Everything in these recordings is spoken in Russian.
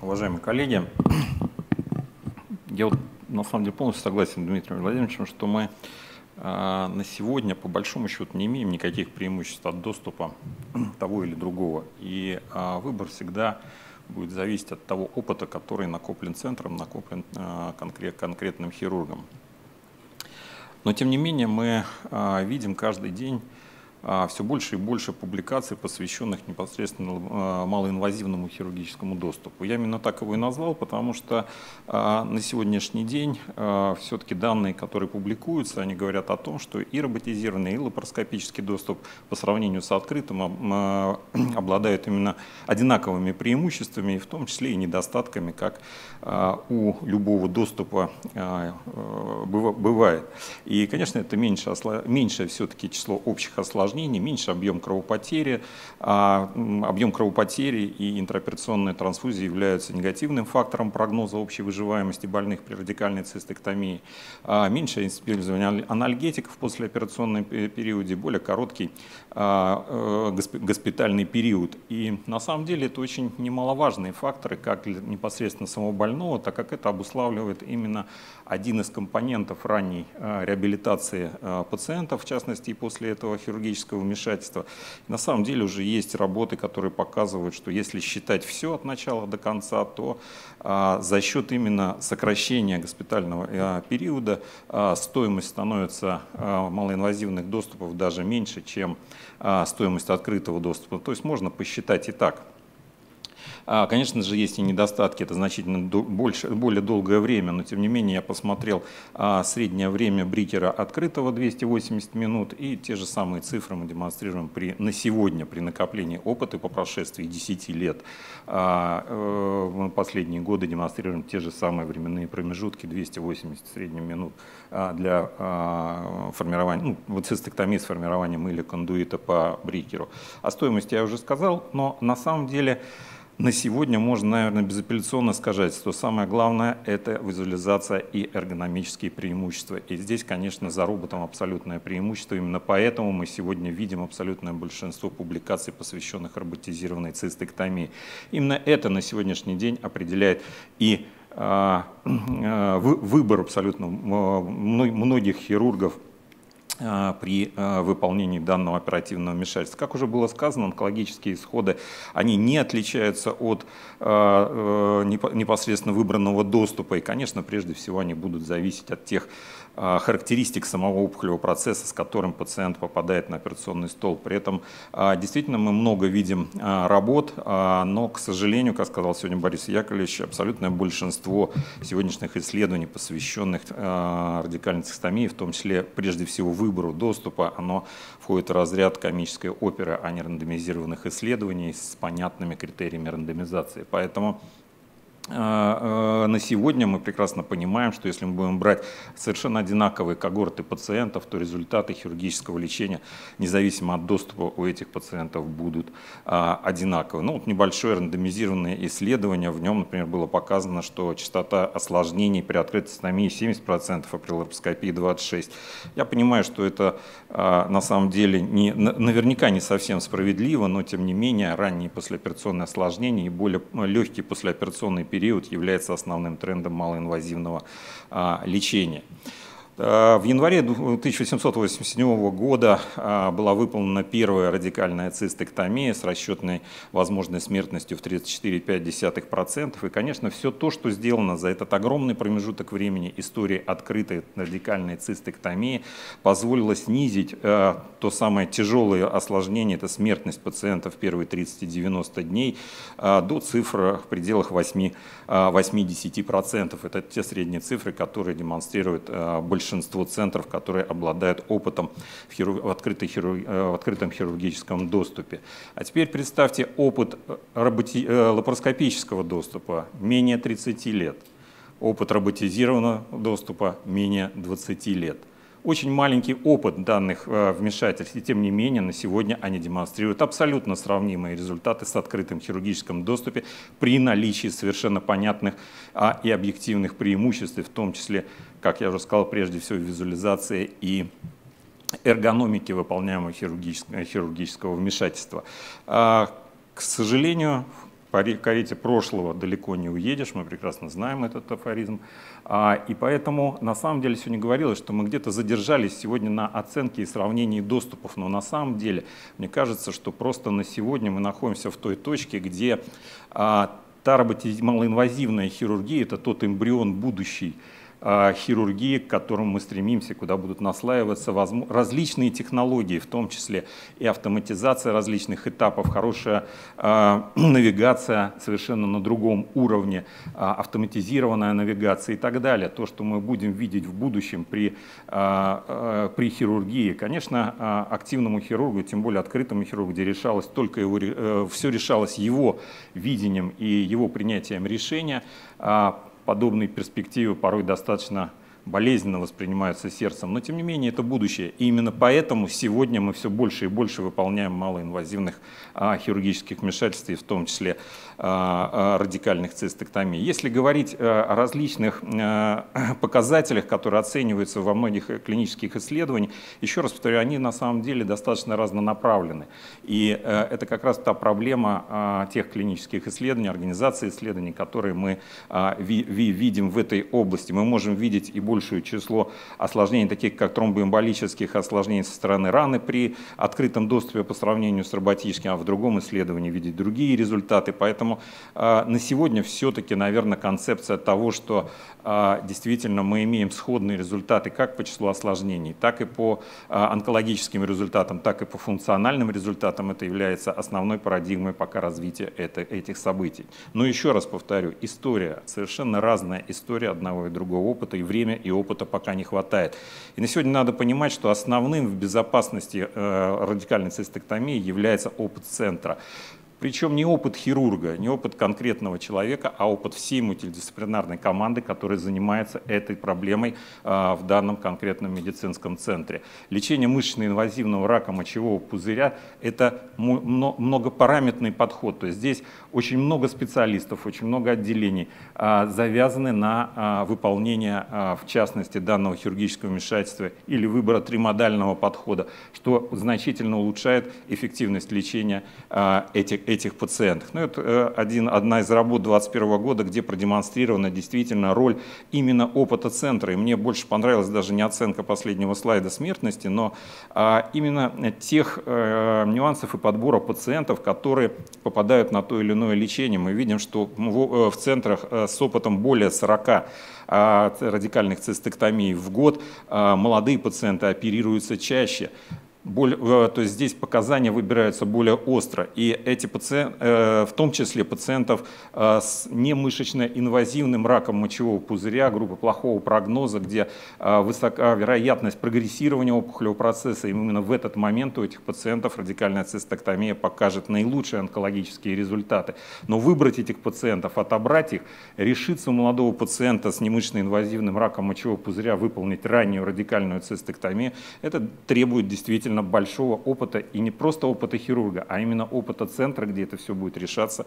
Уважаемые коллеги, я на самом деле полностью согласен с Дмитрием Владимировичем, что мы на сегодня по большому счету не имеем никаких преимуществ от доступа того или другого. И выбор всегда будет зависеть от того опыта, который накоплен центром, накоплен конкретным хирургом. Но тем не менее мы видим каждый день все больше и больше публикаций, посвященных непосредственно малоинвазивному хирургическому доступу. Я именно так его и назвал, потому что на сегодняшний день все-таки данные, которые публикуются, они говорят о том, что и роботизированный, и лапароскопический доступ по сравнению с открытым обладают именно одинаковыми преимуществами, в том числе и недостатками, как у любого доступа бывает. И, конечно, это меньшее все-таки число общих осложнений, меньше объем кровопотери. Объем кровопотери и интраоперационная трансфузия являются негативным фактором прогноза общей выживаемости больных при радикальной цистектомии. Меньше использование анальгетиков в послеоперационном периоде, более короткий госпитальный период. И на самом деле это очень немаловажные факторы, как для непосредственно самого больного, так как это обуславливает именно один из компонентов ранней реабилитации пациентов, в частности и после этого хирургического вмешательства. На самом деле уже есть работы, которые показывают, что если считать все от начала до конца, то за счет именно сокращения госпитального периода стоимость становится малоинвазивных доступов даже меньше, чем стоимость открытого доступа. То есть можно посчитать и так. Конечно же, есть и недостатки, это значительно более долгое время, но тем не менее я посмотрел среднее время Брикера открытого 280 минут, и те же самые цифры мы демонстрируем на сегодня при накоплении опыта по прошествии 10 лет. Последние годы демонстрируем те же самые временные промежутки, 280 средних минут для формирования, цистектомии с формированием или кондуита по Брикеру. О стоимости я уже сказал, но на самом деле на сегодня можно, наверное, безапелляционно сказать, что самое главное – это визуализация и эргономические преимущества. И здесь, конечно, за роботом абсолютное преимущество. Именно поэтому мы сегодня видим абсолютное большинство публикаций, посвященных роботизированной цистектомии. Именно это на сегодняшний день определяет и выбор абсолютно многих хирургов при выполнении данного оперативного вмешательства. Как уже было сказано, онкологические исходы, они не отличаются от непосредственно выбранного доступа. И, конечно, прежде всего они будут зависеть от тех характеристик самого опухолевого процесса, с которым пациент попадает на операционный стол. При этом действительно мы много видим работ, но, к сожалению, как сказал сегодня Борис Яковлевич, абсолютное большинство сегодняшних исследований, посвященных радикальной цистомии, в том числе прежде всего выбору доступа, оно входит в разряд комической оперы, а не рандомизированных исследований с понятными критериями рандомизации. Поэтому на сегодня мы прекрасно понимаем, что если мы будем брать совершенно одинаковые когорты пациентов, то результаты хирургического лечения, независимо от доступа у этих пациентов, будут одинаковые. Небольшое рандомизированное исследование, в нем, например, было показано, что частота осложнений при открытой цистомии 70%, а при лапароскопии 26%. Я понимаю, что это на самом деле наверняка не совсем справедливо, но тем не менее ранние послеоперационные осложнения и более легкий послеоперационный период является основным трендом малоинвазивного лечения. В январе 1887 года была выполнена первая радикальная цистектомия с расчетной возможной смертностью в 34,5%. И, конечно, все то, что сделано за этот огромный промежуток времени истории открытой радикальной цистектомии, позволило снизить то самое тяжелое осложнение, это смертность пациента в первые 30-90 дней, до цифр в пределах 80%. Это те средние цифры, которые демонстрируют большинство центров, которые обладают опытом в открытом хирургическом доступе. А теперь представьте опыт лапароскопического доступа менее 30 лет, опыт роботизированного доступа менее 20 лет. Очень маленький опыт данных вмешательств, и тем не менее на сегодня они демонстрируют абсолютно сравнимые результаты с открытым хирургическом доступе при наличии совершенно понятных и объективных преимуществ, в том числе, как я уже сказал, прежде всего визуализации и эргономики выполняемого хирургического вмешательства. К сожалению, по карете прошлого далеко не уедешь, мы прекрасно знаем этот афоризм. И поэтому на самом деле сегодня говорилось, что мы где-то задержались сегодня на оценке и сравнении доступов, но на самом деле мне кажется, что просто на сегодня мы находимся в той точке, где та малоинвазивная хирургия — это тот эмбрион будущей хирургии, к которому мы стремимся, куда будут наслаиваться различные технологии, в том числе и автоматизация различных этапов, хорошая навигация совершенно на другом уровне, автоматизированная навигация и так далее. То, что мы будем видеть в будущем при хирургии. Конечно, активному хирургу, тем более открытому хирургу, где решалось только все решалось его видением и его принятием решения, подобные перспективы порой достаточно болезненно воспринимаются сердцем, но тем не менее это будущее. И именно поэтому сегодня мы все больше и больше выполняем малоинвазивных хирургических вмешательств, и в том числе радикальных цистектомий. Если говорить о различных показателях, которые оцениваются во многих клинических исследованиях, еще раз повторю, они на самом деле достаточно разнонаправлены. И это как раз та проблема тех клинических исследований, организации исследований, которые мы видим в этой области. Мы можем видеть и большее число осложнений, таких как тромбоэмболических осложнений со стороны раны при открытом доступе по сравнению с роботическим, а в другом исследовании видеть другие результаты. Поэтому на сегодня все-таки, наверное, концепция того, что действительно мы имеем сходные результаты как по числу осложнений, так и по онкологическим результатам, так и по функциональным результатам, это является основной парадигмой пока развития этих событий. Но еще раз повторю, история, совершенно разная история одного и другого опыта, и время, и опыта пока не хватает. И на сегодня надо понимать, что основным в безопасности радикальной цистектомии является опыт центра. Причем не опыт хирурга, не опыт конкретного человека, а опыт всей мультидисциплинарной команды, которая занимается этой проблемой в данном конкретном медицинском центре. Лечение мышечно-инвазивного рака мочевого пузыря – это многопараметрный подход. То есть здесь очень много специалистов, очень много отделений завязаны на выполнение, в частности, данного хирургического вмешательства или выбора тримодального подхода, что значительно улучшает эффективность лечения этих пациентов. Ну, это одна из работ 2021 года, где продемонстрирована действительно роль именно опыта центра. И мне больше понравилась даже не оценка последнего слайда смертности, но именно тех нюансов и подбора пациентов, которые попадают на то или иное лечение. Мы видим, что в центрах с опытом более 40 радикальных цистектомий в год молодые пациенты оперируются чаще. То есть здесь показания выбираются более остро, и эти пациенты, в том числе пациентов с немышечно-инвазивным раком мочевого пузыря, группы плохого прогноза, где высока вероятность прогрессирования опухолевого процесса, и именно в этот момент у этих пациентов радикальная цистектомия покажет наилучшие онкологические результаты. Но выбрать этих пациентов, отобрать их, решиться у молодого пациента с немышечно-инвазивным раком мочевого пузыря выполнить раннюю радикальную цистектомию, это требует действительно большого опыта, и не просто опыта хирурга, а именно опыта центра, где это все будет решаться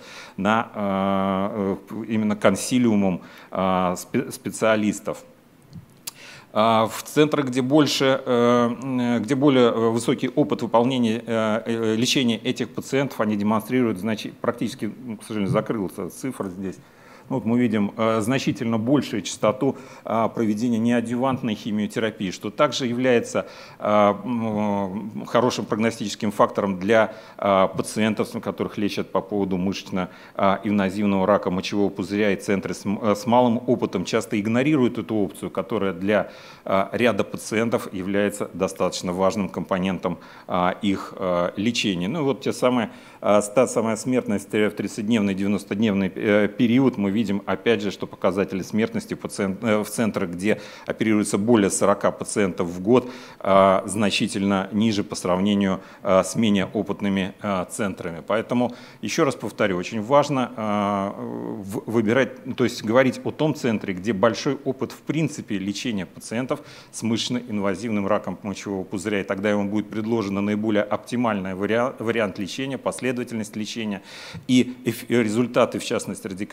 именно консилиумом специалистов. В центрах, где более высокий опыт выполнения лечения этих пациентов, они демонстрируют практически, к сожалению, закрылась цифра здесь. Вот мы видим значительно большую частоту проведения неадъювантной химиотерапии, что также является хорошим прогностическим фактором для пациентов, которых лечат по поводу мышечно-инвазивного рака мочевого пузыря, и центры с малым опытом часто игнорируют эту опцию, которая для ряда пациентов является достаточно важным компонентом их лечения. Ну и вот самая смертность в 30-дневный, 90-дневный период. Мы видим, опять же, что показатели смертности в центрах, где оперируется более 40 пациентов в год, значительно ниже по сравнению с менее опытными центрами. Поэтому, еще раз повторю, очень важно выбирать, то есть говорить о том центре, где большой опыт в принципе лечения пациентов с мышечно-инвазивным раком мочевого пузыря, и тогда ему будет предложено наиболее оптимальный вариант лечения, последовательность лечения и результаты, в частности, радикальной цистектомии,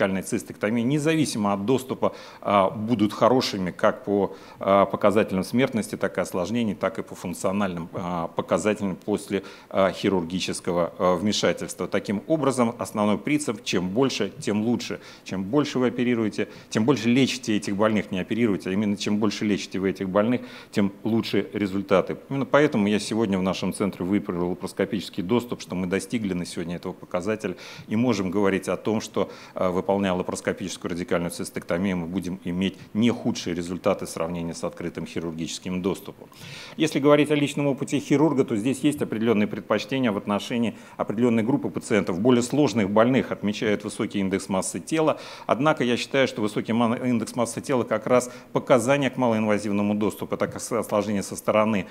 цистектомии, независимо от доступа, будут хорошими как по показателям смертности, так и осложнений, так и по функциональным показателям после хирургического вмешательства. Таким образом, основной принцип: чем больше, тем лучше. Чем больше вы оперируете, тем больше лечите этих больных, не оперируете, а именно чем больше лечите вы этих больных, тем лучше результаты. Именно поэтому я сегодня в нашем центре выбрал лапароскопический доступ, что мы достигли на сегодня этого показателя и можем говорить о том, что, выполняя лапароскопическую радикальную цистектомию, мы будем иметь не худшие результаты в сравнении с открытым хирургическим доступом. Если говорить о личном опыте хирурга, то здесь есть определенные предпочтения в отношении определенной группы пациентов. Более сложных больных отмечают высокий индекс массы тела, однако я считаю, что высокий индекс массы тела как раз показание к малоинвазивному доступу, так как осложнения со стороны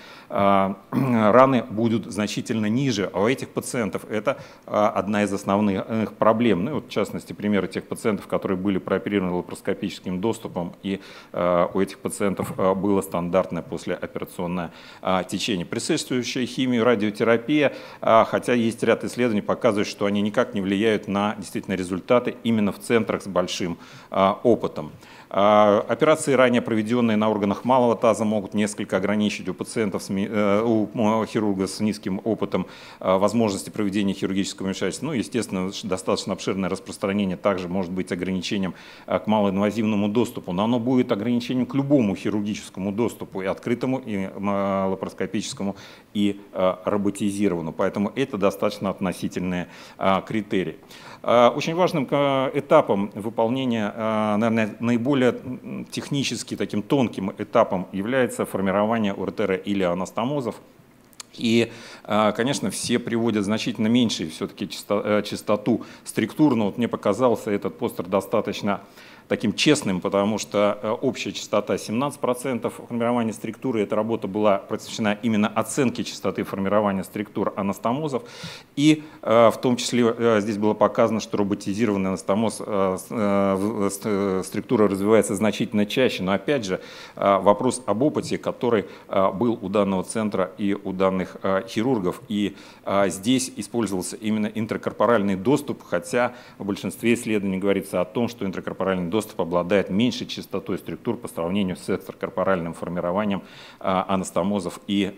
раны будут значительно ниже, а у этих пациентов это одна из основных проблем. Ну, вот, в частности, примеры тех пациентов, которые были прооперированы лапароскопическим доступом, и у этих пациентов было стандартное послеоперационное течение. Присутствующая химия, радиотерапия, хотя есть ряд исследований, показывают, что они никак не влияют на действительно результаты именно в центрах с большим опытом. Операции, ранее проведенные на органах малого таза, могут несколько ограничить у пациентов, у хирурга с низким опытом возможности проведения хирургического вмешательства. Ну, естественно, достаточно обширное распространение также может быть ограничением к малоинвазивному доступу, но оно будет ограничением к любому хирургическому доступу, и открытому, и лапароскопическому, и роботизированному. Поэтому это достаточно относительные критерии. Очень важным этапом выполнения, наверное, наиболее технически таким тонким этапом является формирование уретера или анастомозов. И, конечно, все приводят значительно меньшую все-таки частоту структур, но вот мне показался этот постер достаточно таким честным, потому что общая частота 17% формирования структуры. Эта работа была посвящена именно оценке частоты формирования структур анастомозов. И в том числе здесь было показано, что роботизированный анастомоз структура развивается значительно чаще. Но опять же вопрос об опыте, который был у данного центра и у данных хирургов. И здесь использовался именно интракорпоральный доступ, хотя в большинстве исследований говорится о том, что интракорпоральный доступ обладает меньшей частотой структур по сравнению с экстракорпоральным формированием анастомозов или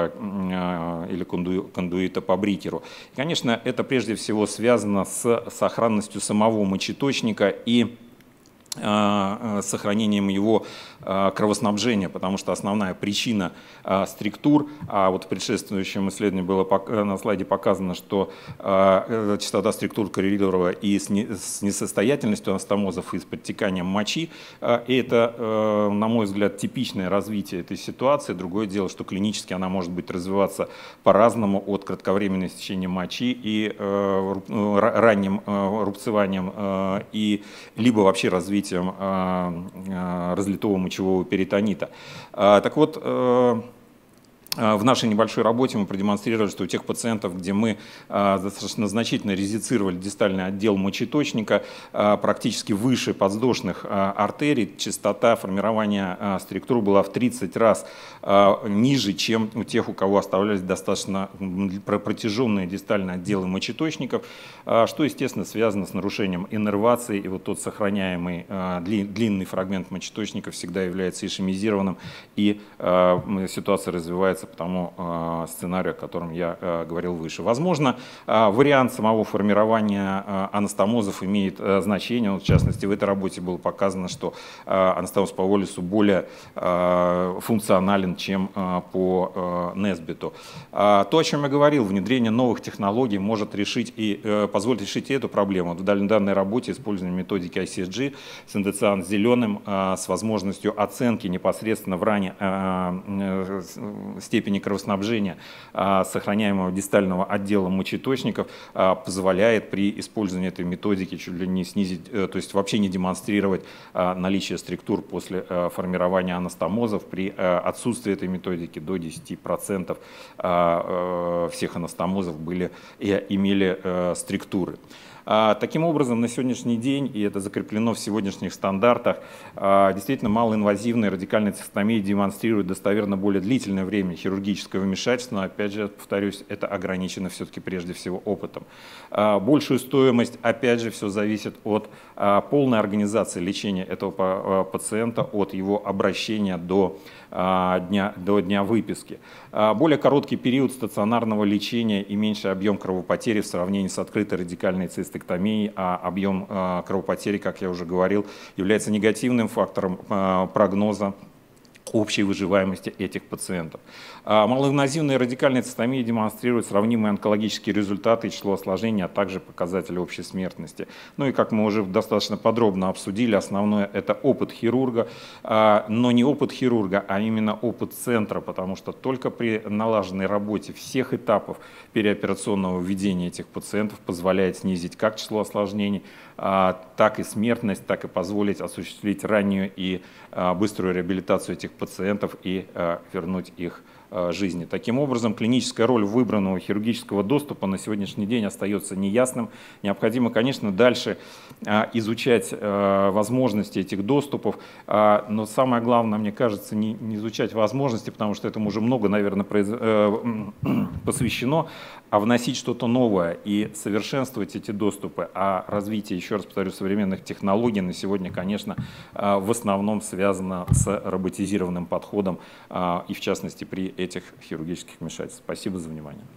кондуита по Брикеру. И, конечно, это прежде всего связано с сохранностью самого мочеточника и сохранением его кровоснабжения, потому что основная причина структур, а вот в предшествующем исследовании было на слайде показано, что частота структур коррелировала и с несостоятельностью анастомозов, и с подтеканием мочи, и это, на мой взгляд, типичное развитие этой ситуации. Другое дело, что клинически она может быть развиваться по-разному, от кратковременного истечения мочи и ранним рубцеванием, и либо вообще развитием разлитого мочевого перитонита. Так вот, в нашей небольшой работе мы продемонстрировали, что у тех пациентов, где мы достаточно значительно резицировали дистальный отдел мочеточника, практически выше подвздошных артерий, частота формирования структур была в 30 раз ниже, чем у тех, у кого оставлялись достаточно протяженные дистальные отделы мочеточников, что, естественно, связано с нарушением иннервации. И вот тот сохраняемый длинный фрагмент мочеточника всегда является ишемизированным, и ситуация развивается по тому сценарию, о котором я говорил выше. Возможно, вариант самого формирования анастомозов имеет значение. Вот, в частности, в этой работе было показано, что анастомоз по Уоллесу более функционален, чем по Несбиту. То, о чем я говорил, внедрение новых технологий может решить и позволить решить и эту проблему. В данной работе использование методики ICSG с индициан зеленым, с возможностью оценки непосредственно в ране степени кровоснабжения сохраняемого дистального отдела мочеточников позволяет при использовании этой методики чуть ли не снизить, то есть вообще не демонстрировать наличие структур после формирования анастомозов. При отсутствии этой методики до 10% всех анастомозов имели структуры. Таким образом, на сегодняшний день, и это закреплено в сегодняшних стандартах, действительно малоинвазивная радикальная цистомия демонстрирует достоверно более длительное время хирургического вмешательства, но опять же, повторюсь, это ограничено все-таки прежде всего опытом. Большую стоимость, опять же, все зависит от полной организации лечения этого пациента, от его обращения до дня выписки. Более короткий период стационарного лечения и меньший объем кровопотери в сравнении с открытой радикальной цистектомией, а объем кровопотери, как я уже говорил, является негативным фактором прогноза общей выживаемости этих пациентов. Малоинвазивная радикальная цистомия демонстрирует сравнимые онкологические результаты и число осложнений, а также показатели общей смертности. Ну и как мы уже достаточно подробно обсудили, основное это опыт хирурга, но не опыт хирурга, а именно опыт центра, потому что только при налаженной работе всех этапов переоперационного введения этих пациентов позволяет снизить как число осложнений, так и смертность, так и позволить осуществить раннюю и быструю реабилитацию этих пациентов и вернуть их жизни. Таким образом, клиническая роль выбранного хирургического доступа на сегодняшний день остается неясным. Необходимо, конечно, дальше изучать возможности этих доступов, но самое главное, мне кажется, не изучать возможности, потому что этому уже много, наверное, посвящено, а вносить что-то новое и совершенствовать эти доступы. А развитие, еще раз повторю, современных технологий на сегодня, конечно, в основном связано с роботизированным подходом и, в частности, при этих хирургических вмешательствах. Спасибо за внимание.